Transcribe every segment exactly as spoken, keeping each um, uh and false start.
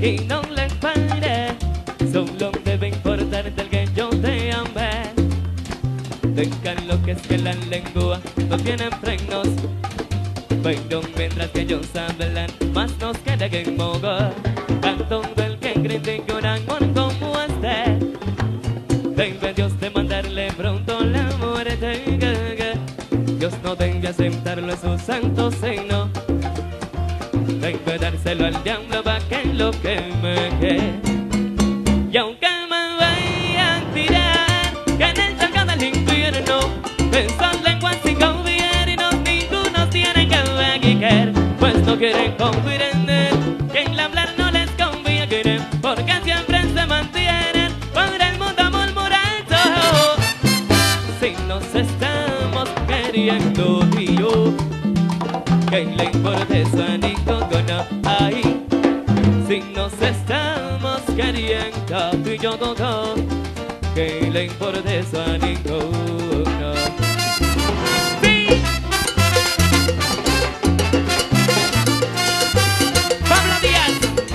y no les pare. Solo debe importarte el que yo te amé. Dejan lo que es que la lengua no tiene frenos, pero mientras que ellos hablan más nos queda que mogo. Tanto el que critica un amor como este, debe Dios de mandarle pronto la muerte. Dios no debe aceptarlo en su santo seno, debe dárselo al diablo para que lo queme. Y aunque me vayan a tirar que en el charco del infierno son lenguas sin gobierno, ninguno tiene que venir, pues no quieren comprender que en hablar no les conviene, porque siempre se mantienen por el mundo murmurando. Si nos estamos queriendo tú y yo, que le importa eso a ninguno ahí. Si nos estamos queriendo tú y yo, todo, que le importa eso a ninguno. ¡Sí! Pablo Díaz.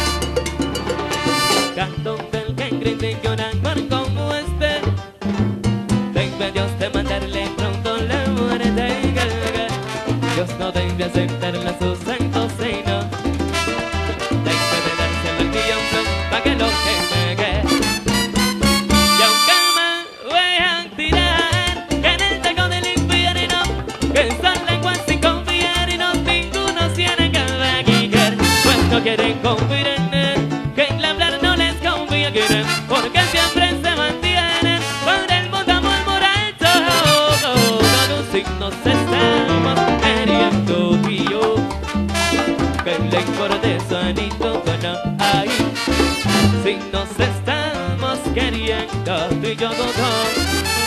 Canto del que critica un amor como este, debe Dios de mandarle pronto la muerte. Dios no debe aceptarla a su santo seno, debe de dárselo al diablo para que lo queme. Y aunque me vayan a tirar que en el taco del infierno, que son lenguas sin gobierno, ninguno tiene que venir, pues no quieren comprender que el hablar no les conviene, porque siempre se mantienen por el mundo murmurando. Si nos estamos queriendo tú y yo, que le importa eso a ninguno ahí. Si nos estamos queriendo tú y yo, todos.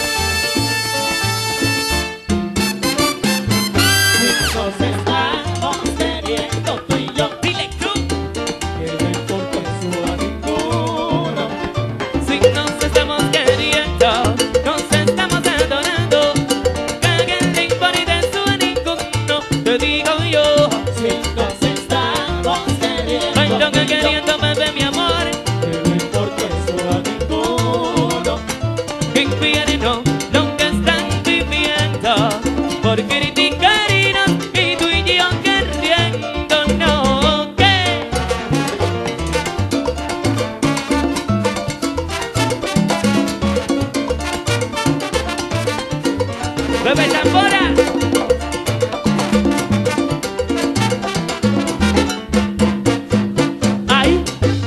Nos estamos queriendo tú y yo, Dile tú. que no importa eso a ninguno. Si nos estamos queriendo, nos estamos adorando, que le importa eso a ninguno, te digo yo. Si nos estamos queriendo Ay, tú y yo, queriendo más de mi amor, que no importa eso a ninguno. que infierno lo que están viviendo, por criticarnos y tú y yo queriéndonos. ¿Qué? Bebe tambora. Ay.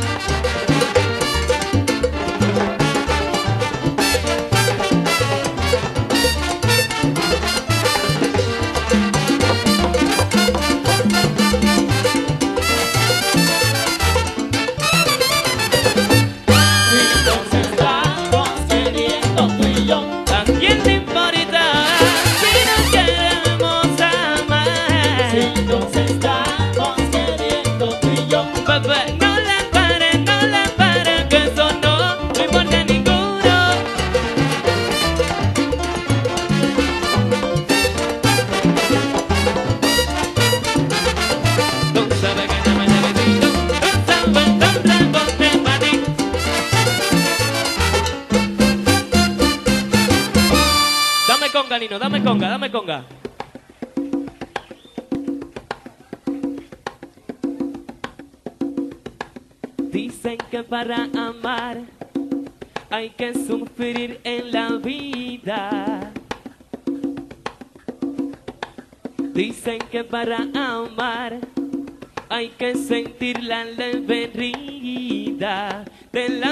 Si nos estamos queriendo tú y yo, ¿A quién le importa si nos queremos amar? si nos estamos queriendo tú y yo, Papá, no la pare, no la pare, que eso no le importa a ninguno. No sabe que no me debe decir, no sabe, no rebote para ti. Dame conga, Nino, dame conga, dame conga. Dicen que para amar hay que sufrir en la vida. Dicen que para amar hay que sentir la leve herida del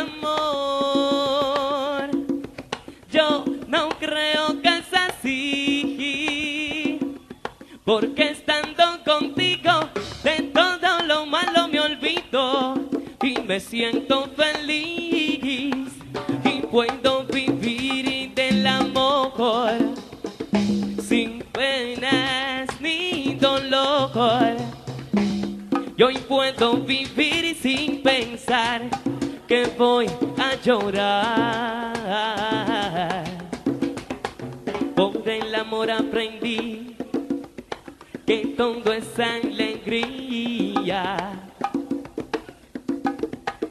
amor. Yo no creo que es así, porque estando contigo de todo lo malo me olvido y me siento feliz y puedo vivir del amor sin penas ni dolor. Y hoy puedo vivir sin pensar que voy a llorar. Por el amor aprendí que todo es alegría.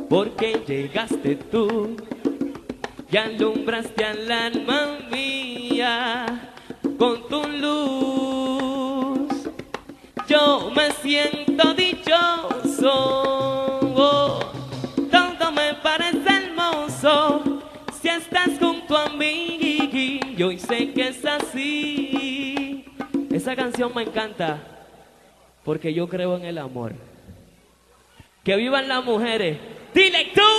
porque llegaste tú y alumbraste al alma mía con tu luz. Yo me siento dichoso, oh, todo me parece hermoso si estás junto a mí, y hoy sé que es así. Esa canción me encanta porque yo creo en el amor. Que vivan las mujeres. ¡Dile tú!